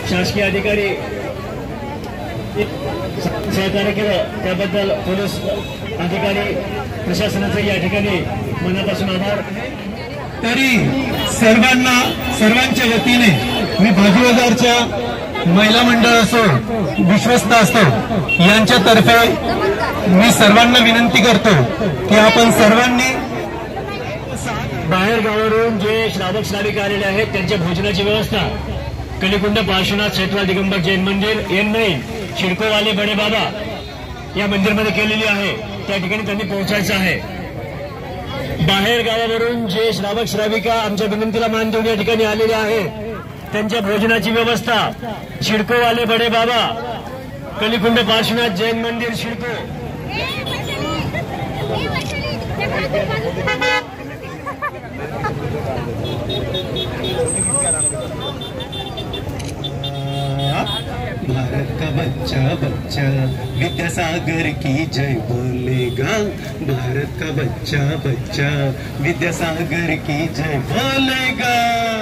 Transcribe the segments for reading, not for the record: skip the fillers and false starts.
शासकीय अधिकारी सहकार्य केलं त्याबद्दल पोलीस अधिकारी प्रशासनाचे या ठिकाणी मनापासून आभार। तरी सर्वांच्या वतीने मी भाजी बाजारच्या महिला मंडळ असो विश्वस्त असो यांच्यातर्फे मी सर्वांना विनंती करतो की आपण सर्वांनी बाहेर गावावरून जे श्रावक श्राविका आलेले आहेत त्यांच्या भोजनाची व्यवस्था कलिकुंड पार्श्वनाथ क्षेत्र दिगंबर जैन मंदिर N9 शिडकोवाले बडे बाबा या मंदिरमध्ये केलेली आहे। त्या ठिकाणी त्यांनी पोहोचायचं आहे। बाहेर गावावरून जे श्रावक श्राविका आमच्या विनंतीला मान देऊन या ठिकाणी आलेले आहेत त्यांच्या भोजनाची व्यवस्था शिडकोवाले बडे बाबा कलिकुंड पार्श्वनाथ जैन मंदिर शिडको भारत का बच्चा बच्चा विद्यासागर की जय बोलेगा। भारत का बच्चा बच्चा विद्यासागर की जय बोलेगा।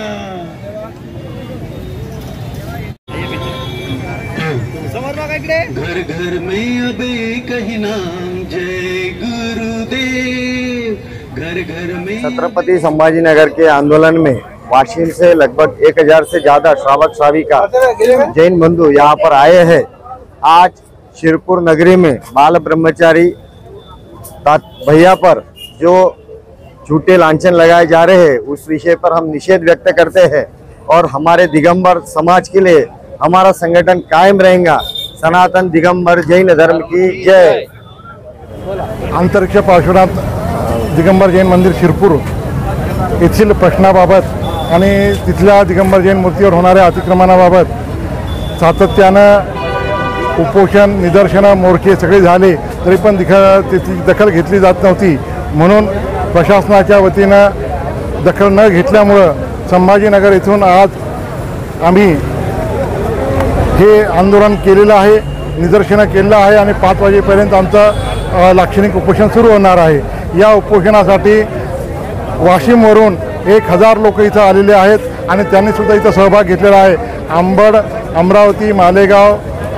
घर घर में अब एक ही नाम जय गुरुदेव। घर घर में छत्रपति संभाजीनगर के आंदोलन में वाशिम से लगभग 1000 से ज्यादा श्रावक श्राविका जैन बंधु यहाँ पर आए हैं। आज शिरपुर नगरी में बाल ब्रह्मचारी भैया पर जो झूठे लांछन लगाए जा रहे हैं उस विषय पर हम निषेध व्यक्त करते हैं और हमारे दिगंबर समाज के लिए हमारा संगठन कायम रहेगा। सनातन दिगंबर जैन धर्म की जय। अंतरिक्ष पार्श्वनाथ दिगंबर जैन मंदिर शिरपूर येथील प्रश्नाबाबत आणि तिथल्या दिगंबर जैन मूर्तीवर होणाऱ्या अतिक्रमणाबाबत सातत्यानं उपोषण निदर्शनं मोर्चे सगळे झाले तरी पण त्याची दखल घेतली जात नव्हती। म्हणून प्रशासनाच्या वतीनं दखल न घेतल्यामुळं संभाजीनगर येथून आज आम्ही हे आंदोलन केलेलं आहे, निदर्शनं केलेलं आहे आणि 5 वाजेपर्यंत आमचं लाक्षणिक उपोषण सुरू होणार आहे। या उपोषणासाठी वाशिमवरून 1000 लोक इथं आलेले आहेत आणि त्यांनी सुद्धा इथं सहभाग घेतलेला आहे। अंबड, अमरावती, मालेगाव,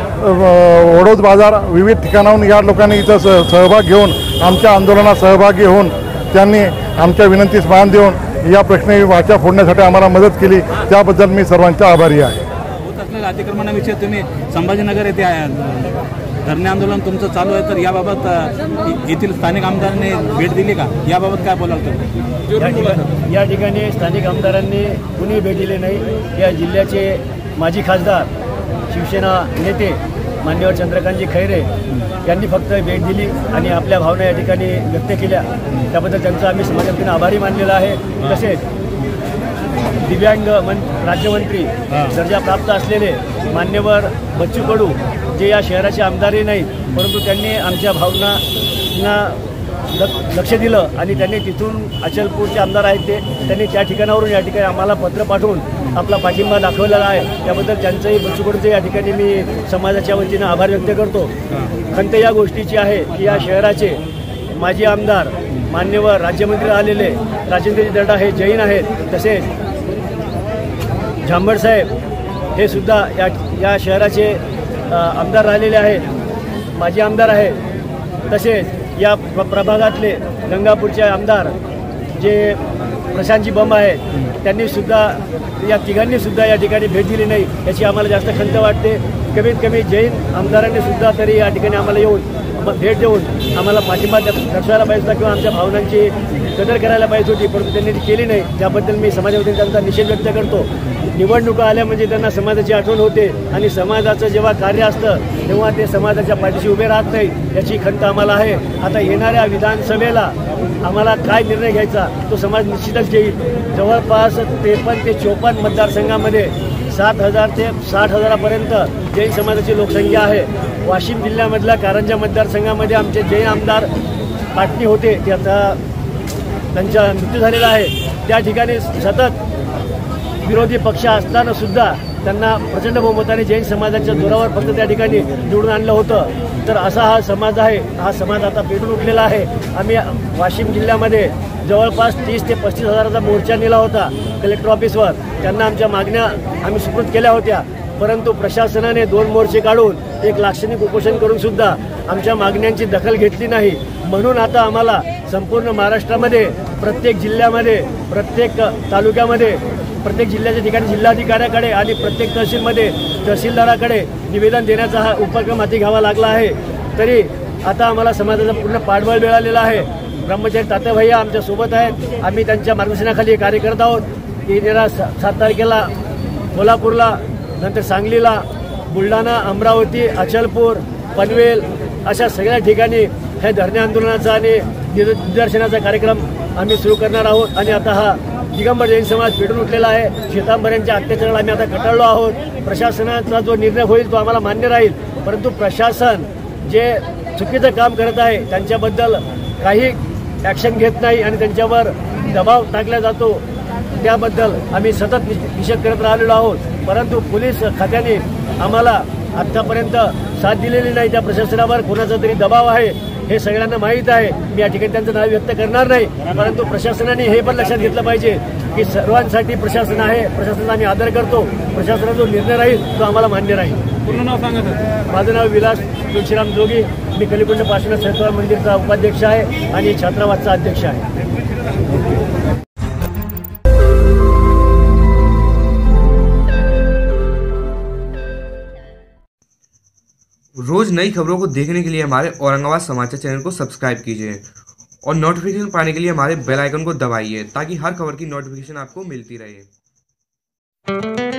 वडोद बाजार विविध ठिकाणाहून या लोकांनी इथं सहभाग घेऊन आमच्या आंदोलनात सहभागी होऊन त्यांनी आमच्या विनंतीस मान देऊन या प्रश्नी वाचा फोडण्यासाठी आम्हाला मदत केली, त्याबद्दल मी सर्वांचा आभारी आहे। अतिक्रमणाविषयी तुम्ही संभाजीनगर येथे धरणे आंदोलन तुमचं चालू आहे तर याबाबत येथील स्थानिक आमदारांनी भेट दिली का? याबाबत काय बोलाल तुम्ही? या ठिकाणी स्थानिक आमदारांनी कुणी भेट दिली नाही। या जिल्ह्याचे माजी खासदार शिवसेना नेते मान्यवर चंद्रकांतजी खैरे यांनी फक्त भेट दिली आणि आपल्या भावना या ठिकाणी व्यक्त केल्या, त्याबद्दल त्यांचा आम्ही समाजातून आभारी मानलेला आहे। तसेच दिव्यांग राज्यमंत्री दर्जा प्राप्त असलेले मान्यवर बच्चू कडू जे या शहराचे आमदारही नाहीत परंतु त्यांनी आमच्या भावनांना लक्ष दिलं आणि त्यांनी तिथून अचलपूरचे आमदार आहेत त्यांनी त्या ठिकाणावरून या ठिकाणी आम्हाला पत्र पाठवून आपला पाठिंबा दाखवलेला आहे। त्याबद्दल त्यांचंही बच्चू कडूचे या ठिकाणी मी समाजाच्या वतीनं आभार व्यक्त करतो। खंत या गोष्टीची आहे की या शहराचे माजी आमदार मान्यवर राज्यमंत्री आलेले राजेंद्रजी दर्डा हे जैन आहेत, तसेच झांबड साहेब हे सुद्धा या शहराचे आमदार राहिलेले आहेत, माजी आमदार आहेत। तसेच या प्रभागातले गंगापूरचे आमदार जे प्रशांतजी बंब आहेत त्यांनी सुद्धा या तिघांनी सुद्धा या ठिकाणी भेट दिली नाही, याची आम्हाला जास्त खंत वाटते। कमीत कमी जैन आमदारांनी सुद्धा तरी या ठिकाणी आम्हाला येऊन भेट देऊन आम्हाला पाठिंबा दर्शवायला पाहिजे होता किंवा आमच्या भावनांची कदर करायला पाहिजे होती, परंतु त्यांनी ती केली नाही। त्याबद्दल मी समाजावतीने त्यांचा निषेध व्यक्त करतो। निवडणुका आल्या म्हणजे त्यांना समाजाची आठवण होते आणि समाजाचं जेव्हा कार्य असतं तेव्हा ते समाजाच्या पाठीशी उभे राहत नाही, याची खंत आम्हाला आहे। आता येणाऱ्या विधानसभेला आम्हाला काय निर्णय घ्यायचा तो समाज निश्चितच घेईल। जवळपास 53 ते 54 मतदारसंघामध्ये 7000 ते 60,000पर्यंत जैन समाजाची लोकसंख्या आहे। वाशिम जिल्ह्यामधल्या कारंजा मतदारसंघामध्ये आमचे जैन आमदार पाटणी होते ते आता त्यांचा मृत्यू झालेला आहे। त्या ठिकाणी सतत विरोधी पक्ष असताना सुद्धा त्यांना प्रचंड बहुमताने जैन समाजाच्या जोरावर फक्त त्या ठिकाणी निवडून आणलं होतं। तर असा हा समाज आहे, हा समाज आता पेटून उठलेला आहे। आम्ही वाशिम जिल्ह्यामध्ये जवळपास 30 ते 35 हजाराचा मोर्चा नेला होता कलेक्टर ऑफिसवर, त्यांना आमच्या मागण्या आम्ही सुपूर्द केल्या होत्या। परंतु प्रशासनाने 2 मोर्चे काढून एक लाक्षणिक उपोषण करून सुद्धा आमच्या मागण्यांची दखल घेतली नाही. म्हणून आता आम्हाला संपूर्ण महाराष्ट्रामध्ये प्रत्येक जिल्ह्यामध्ये, प्रत्येक तालुक्यामध्ये, प्रत्येक जिल्ह्याच्या ठिकाणी जिल्हाधिकाऱ्याकडे आणि प्रत्येक तहसीलमध्ये तहसीलदाराकडे निवेदन देण्याचा हा उपक्रम हाती घ्यावा लागला आहे. तरी आता आम्हाला समाजाचा पूर्ण पाठबळ मिळालेला आहे. ब्रह्मचारी तात्याभैया आमच्या सोबत आहेत. आम्ही त्यांच्या मार्गदर्शनाखाली कार्य करत आहोत. येणाऱ्या 7 तारखेला कोल्हापूरला, नंतर सांगलीला, बुलढाणा, अमरावती, अचलपूर, पनवेल अशा सगळ्या ठिकाणी हे धरणे आंदोलनाचा आणि निदर्शनाचा कार्यक्रम आम्ही सुरू करणार आहोत. आणि आता हा दिगंबर जैन समाज पेटून उठलेला आहे. श्वेतांबऱ्यांच्या अत्याचाराला आम्ही आता कटाळलो आहोत. प्रशासनाचा जो निर्णय होईल तो आम्हाला मान्य राहील, परंतु प्रशासन जे चुकीचं काम करत आहे त्यांच्याबद्दल काही ॲक्शन घेत नाही आणि त्यांच्यावर दबाव टाकला जातो, त्याबद्दल आम्ही सतत निषेध करत राहिलेलो आहोत. परंतु पोलीस खात्याने आम्हाला आत्तापर्यंत साथ दिलेली नाही. त्या प्रशासनावर कोणाचा तरी दबाव आहे हे सगळ्यांना माहीत आहे. मी या ठिकाणी त्यांचं नाव व्यक्त करणार नाही, परंतु प्रशासनाने हे पण लक्षात घेतलं पाहिजे की सर्वांसाठी प्रशासन आहे. प्रशासनाचा आम्ही आदर करतो. प्रशासनाचा जो निर्णय राहील तो आम्हाला मान्य राहील. पूर्ण नाव सांगा सर. माझं नाव विलास तुळशीराम जोगी. मी कलिकुंड पार्श्वनाथ सहकार मंदिरचा उपाध्यक्ष आहे आणि छात्रावादचा अध्यक्ष आहे. रोज नई खबरों को देखने के लिए हमारे औरंगाबाद समाचार चैनल को सब्सक्राइब कीजिए और नोटिफिकेशन पाने के लिए हमारे बेल आइकन को दबाइए ताकि हर खबर की नोटिफिकेशन आपको मिलती रहे।